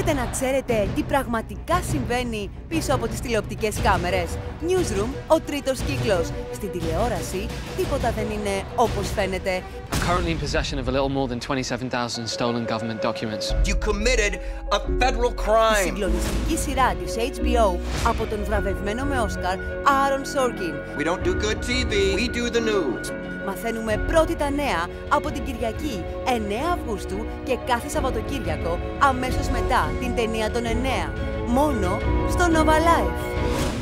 Θέλετε να ξέρετε τι πραγματικά συμβαίνει πίσω από τις τηλεοπτικές κάμερες? Newsroom, ο τρίτος κύκλος. Στην τηλεόραση, τίποτα δεν είναι όπως φαίνεται. I'm currently in possession of a little more than 27,000 stolen government documents. You committed a federal Η crime. συγκλονιστική σειρά της HBO από τον βραβευμένο με Όσκαρ Aaron Sorkin. We don't do good TV, we do the news. Μαθαίνουμε πρώτη τα νέα από την Κυριακή 9 Αυγούστου και κάθε Σαββατοκύριακο αμέσως μετά την ταινία των 9. Μόνο στο Nova Life.